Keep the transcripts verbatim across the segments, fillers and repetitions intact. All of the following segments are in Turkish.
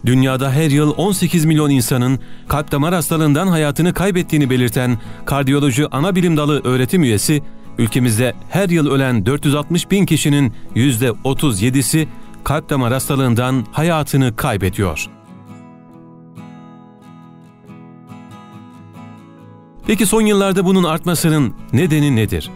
Dünyada her yıl on sekiz milyon insanın kalp damar hastalığından hayatını kaybettiğini belirten Kardiyoloji Anabilim Dalı öğretim üyesi, ülkemizde her yıl ölen dört yüz altmış bin kişinin yüzde otuz yedisi kalp damar hastalığından hayatını kaybediyor. Peki son yıllarda bunun artmasının nedeni nedir?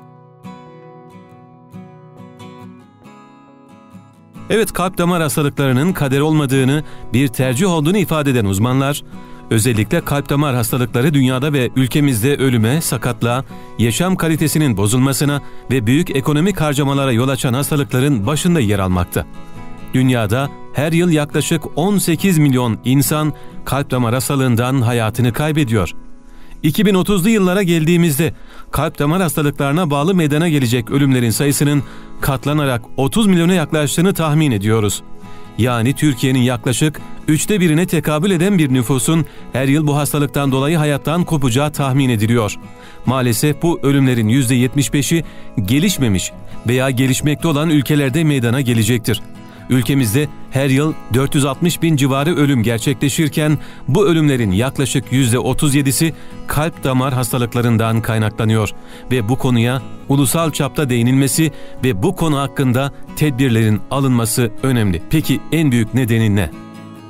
Evet, kalp damar hastalıklarının kader olmadığını, bir tercih olduğunu ifade eden uzmanlar, özellikle kalp damar hastalıkları dünyada ve ülkemizde ölüme, sakatlığa, yaşam kalitesinin bozulmasına ve büyük ekonomik harcamalara yol açan hastalıkların başında yer almakta. Dünyada her yıl yaklaşık on sekiz milyon insan kalp damar hastalığından hayatını kaybediyor. iki bin otuzlu yıllara geldiğimizde kalp damar hastalıklarına bağlı meydana gelecek ölümlerin sayısının katlanarak otuz milyona yaklaştığını tahmin ediyoruz. Yani Türkiye'nin yaklaşık üçte birine tekabül eden bir nüfusun her yıl bu hastalıktan dolayı hayattan kopacağı tahmin ediliyor. Maalesef bu ölümlerin yüzde yetmiş beşi gelişmemiş veya gelişmekte olan ülkelerde meydana gelecektir. Ülkemizde her yıl dört yüz altmış bin civarı ölüm gerçekleşirken bu ölümlerin yaklaşık yüzde otuz yedisi kalp damar hastalıklarından kaynaklanıyor ve bu konuya ulusal çapta değinilmesi ve bu konu hakkında tedbirlerin alınması önemli. Peki en büyük nedeni ne?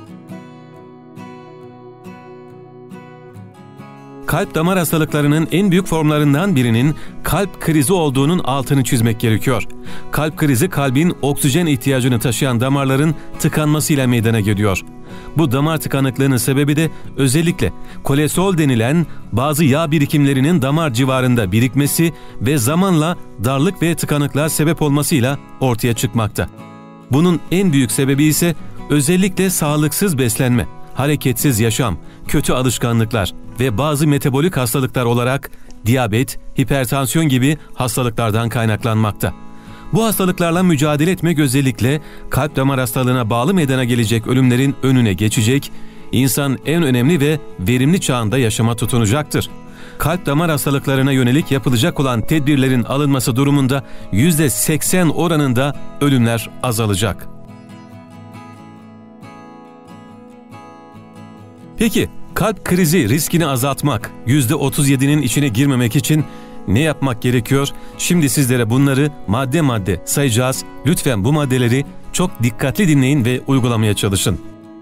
Kalp damar hastalıklarının en büyük formlarından birinin kalp krizi olduğunun altını çizmek gerekiyor. Kalp krizi kalbin oksijen ihtiyacını taşıyan damarların tıkanmasıyla meydana geliyor. Bu damar tıkanıklığının sebebi de özellikle kolesterol denilen bazı yağ birikimlerinin damar civarında birikmesi ve zamanla darlık ve tıkanıklığa sebep olmasıyla ortaya çıkmakta. Bunun en büyük sebebi ise özellikle sağlıksız beslenme, hareketsiz yaşam, kötü alışkanlıklar ve bazı metabolik hastalıklar olarak diyabet, hipertansiyon gibi hastalıklardan kaynaklanmakta. Bu hastalıklarla mücadele etmek özellikle kalp damar hastalığına bağlı meydana gelecek ölümlerin önüne geçecek, insan en önemli ve verimli çağında yaşama tutunacaktır. Kalp damar hastalıklarına yönelik yapılacak olan tedbirlerin alınması durumunda yüzde seksen oranında ölümler azalacak. Peki, kalp krizi riskini azaltmak, yüzde otuz yedinin içine girmemek için ne yapmak gerekiyor? Şimdi sizlere bunları madde madde sayacağız. Lütfen bu maddeleri çok dikkatli dinleyin ve uygulamaya çalışın.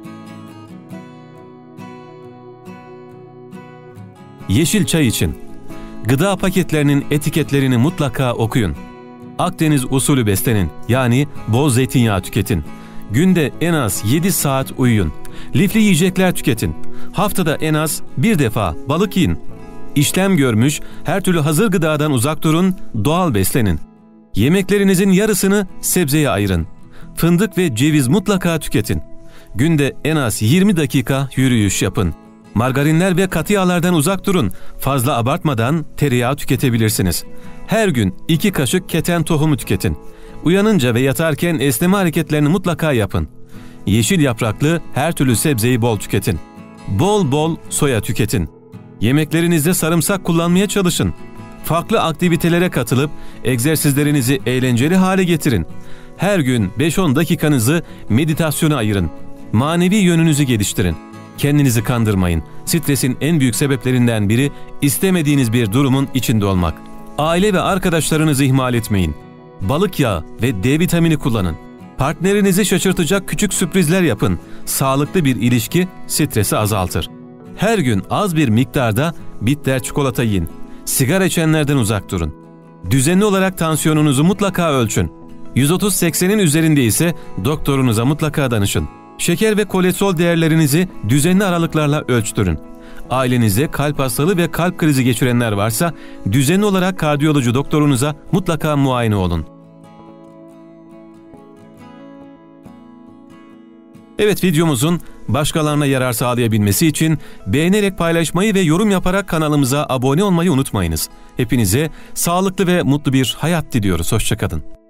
Yeşil çay için. Gıda paketlerinin etiketlerini mutlaka okuyun. Akdeniz usulü beslenin, yani bol zeytinyağı tüketin. Günde en az yedi saat uyuyun. Lifli yiyecekler tüketin. Haftada en az bir defa balık yiyin. İşlem görmüş her türlü hazır gıdadan uzak durun, doğal beslenin. Yemeklerinizin yarısını sebzeye ayırın. Fındık ve ceviz mutlaka tüketin. Günde en az yirmi dakika yürüyüş yapın. Margarinler ve katı yağlardan uzak durun. Fazla abartmadan tereyağı tüketebilirsiniz. Her gün iki kaşık keten tohumu tüketin. Uyanınca ve yatarken esneme hareketlerini mutlaka yapın. Yeşil yapraklı her türlü sebzeyi bol tüketin. Bol bol soya tüketin. Yemeklerinizde sarımsak kullanmaya çalışın. Farklı aktivitelere katılıp egzersizlerinizi eğlenceli hale getirin. Her gün beş on dakikanızı meditasyona ayırın. Manevi yönünüzü geliştirin. Kendinizi kandırmayın. Stresin en büyük sebeplerinden biri istemediğiniz bir durumun içinde olmak. Aile ve arkadaşlarınızı ihmal etmeyin. Balık yağı ve D vitamini kullanın. Partnerinizi şaşırtacak küçük sürprizler yapın. Sağlıklı bir ilişki stresi azaltır. Her gün az bir miktarda bitter çikolata yiyin. Sigara içenlerden uzak durun. Düzenli olarak tansiyonunuzu mutlaka ölçün. yüz otuz seksenin üzerinde ise doktorunuza mutlaka danışın. Şeker ve kolesterol değerlerinizi düzenli aralıklarla ölçtürün. Ailenizde kalp hastalığı ve kalp krizi geçirenler varsa düzenli olarak kardiyoloji doktorunuza mutlaka muayene olun. Evet, videomuzun başkalarına yarar sağlayabilmesi için beğenerek paylaşmayı ve yorum yaparak kanalımıza abone olmayı unutmayınız. Hepinize sağlıklı ve mutlu bir hayat diliyoruz. Hoşça kalın.